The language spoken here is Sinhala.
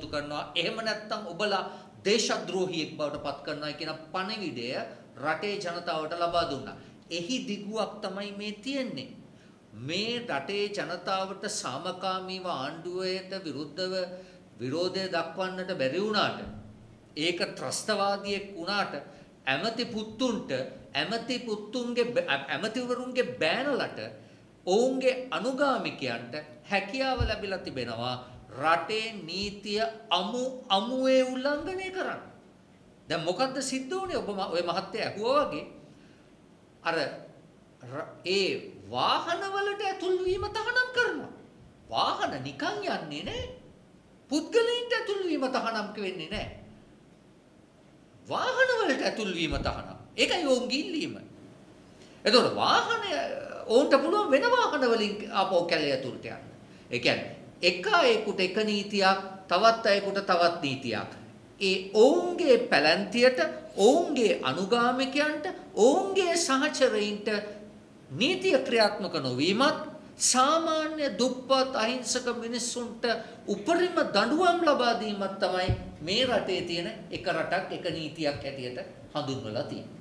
කරනවා. එහෙම නැත්නම් ඔබලා දේශද්‍රෝහියෙක් බවට පත් කරනවා කියන පණිවිඩය රටේ ජනතාවට ලබා දුන්නා. එහි දිගුවක් තමයි මේ තියෙන්නේ. මේ රටේ ජනතාවට සාමකාමීව ආණ්ඩුවයට විරුද්ධව විරෝධය දක්වන්නට බැරි වුණාට ඒක ත්‍රස්තවාදියෙක් වුණාට ඇමතිවරුන්ගේ බෑනලට ඔවුන්ගේ අනුගාමිකයන්ට හැකියාව ලැබිලා තිබෙනවා රටේ නීතිය අමුවේ උල්ලංඝනය කරන්න. දැන් මොකද්ද සිද්ධ වුනේ? ඔය මහත්තයා ඇහුවා වගේ අර ඒ වාහනවලට ඇතුල් වීම තහනම් කරනවා. වාහන නිකන් යන්නේ නැහැ. පුද්ගලයන්ට ඇතුල් වීම තහනම් වෙන්නේ නැහැ. වාහනවලට ඇතුල් වීම තහනම්. ඒකයි ඔවුන්ගේ ඉල්ලීම. එතකොට වාහන ඔවුන්ට පුළුවන් වෙන වාහන වලින් ආපහු කැලේ ඇතුළට යන්න. ඒ කියන්නේ එක අයෙකුට එක නීතියක්, තවත් අයෙකුට තවත් නීතියක්. ඒ ඔවුන්ගේ පැලැන්තියට, ඔවුන්ගේ අනුගාමිකයන්ට, ඔවුන්ගේ සහචරයින්ට නීතිය ක්‍රියාත්මක නොවීමත් සාමාන්‍ය දුප්පත් අහිංසක මිනිස්සුන්ට උපරිම දඬුවම් ලබා දීමත් තමයි මේ රටේ තියෙන එක රටක් එක නීතියක් හැටියට හඳුන්වලා තියෙන්නේ.